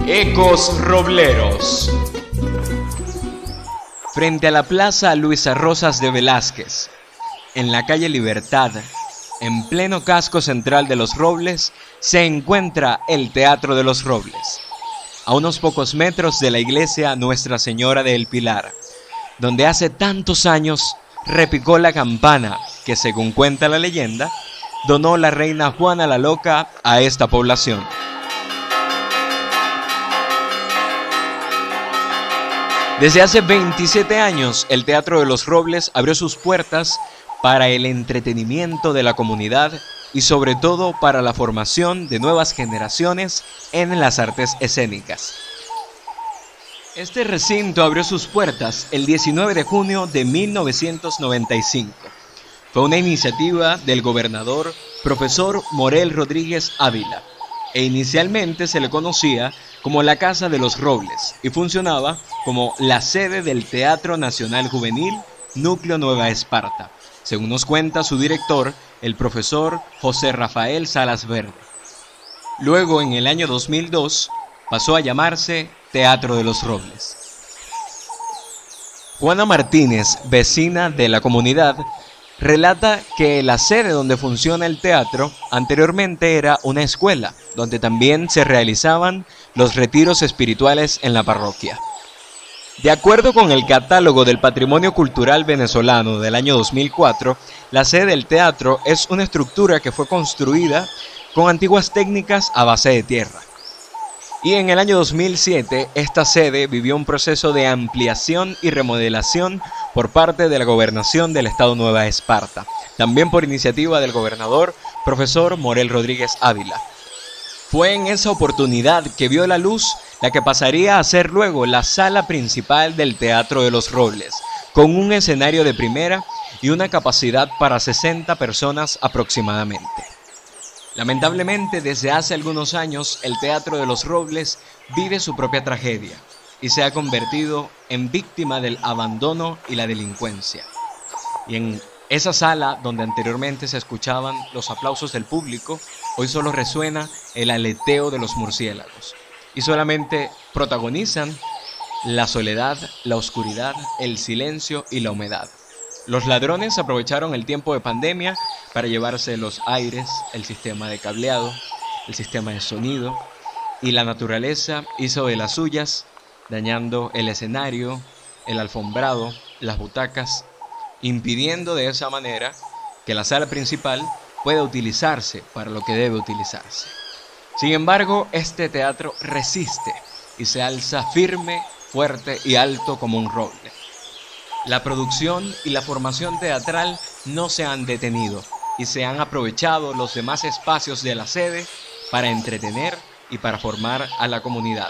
Ecos Robleros. Frente a la Plaza Luisa Rosas de Velázquez, en la calle Libertad, en pleno casco central de Los Robles, se encuentra el Teatro de los Robles, a unos pocos metros de la iglesia Nuestra Señora del Pilar, donde hace tantos años repicó la campana que, según cuenta la leyenda, donó la reina Juana la Loca a esta población. Desde hace 27 años, el Teatro de los Robles abrió sus puertas para el entretenimiento de la comunidad y sobre todo para la formación de nuevas generaciones en las artes escénicas. Este recinto abrió sus puertas el 19 de junio de 1995. Fue una iniciativa del gobernador profesor Morel Rodríguez Ávila, e inicialmente se le conocía como la Casa de los Robles y funcionaba como la sede del Teatro Nacional Juvenil Núcleo Nueva Esparta, según nos cuenta su director, el profesor José Rafael Salas Verde. Luego, en el año 2002, pasó a llamarse Teatro de los Robles. Juana Martínez, vecina de la comunidad, relata que la sede donde funciona el teatro anteriormente era una escuela, donde también se realizaban los retiros espirituales en la parroquia. De acuerdo con el Catálogo del Patrimonio Cultural Venezolano del año 2004, la sede del teatro es una estructura que fue construida con antiguas técnicas a base de tierra. Y en el año 2007, esta sede vivió un proceso de ampliación y remodelación por parte de la Gobernación del Estado Nueva Esparta, también por iniciativa del gobernador profesor Morel Rodríguez Ávila. Fue en esa oportunidad que vio la luz la que pasaría a ser luego la sala principal del Teatro de los Robles, con un escenario de primera y una capacidad para 60 personas aproximadamente. Lamentablemente, desde hace algunos años, el Teatro de los Robles vive su propia tragedia y se ha convertido en víctima del abandono y la delincuencia. Y en esa sala donde anteriormente se escuchaban los aplausos del público, hoy solo resuena el aleteo de los murciélagos y solamente protagonizan la soledad, la oscuridad, el silencio y la humedad. Los ladrones aprovecharon el tiempo de pandemia para llevarse los aires, el sistema de cableado, el sistema de sonido, y la naturaleza hizo de las suyas, dañando el escenario, el alfombrado, las butacas, impidiendo de esa manera que la sala principal pueda utilizarse para lo que debe utilizarse. Sin embargo, este teatro resiste y se alza firme, fuerte y alto como un roble. La producción y la formación teatral no se han detenido y se han aprovechado los demás espacios de la sede para entretener y para formar a la comunidad.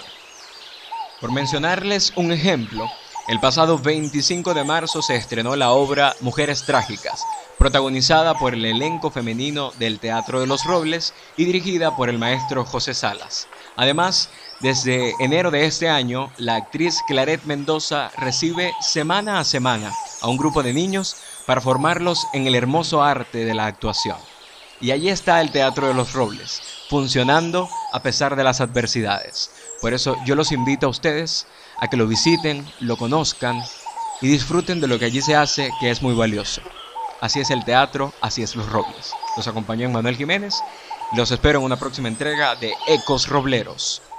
Por mencionarles un ejemplo, el pasado 25 de marzo se estrenó la obra Mujeres Trágicas, protagonizada por el elenco femenino del Teatro de los Robles y dirigida por el maestro José Salas. Además, desde enero de este año, la actriz Claret Mendoza recibe semana a semana a un grupo de niños para formarlos en el hermoso arte de la actuación. Y allí está el Teatro de los Robles, funcionando a pesar de las adversidades. Por eso yo los invito a ustedes a que lo visiten, lo conozcan y disfruten de lo que allí se hace, que es muy valioso. Así es el teatro, así es Los Robles. Los acompañó Manuel Jiménez y los espero en una próxima entrega de Ecos Robleros.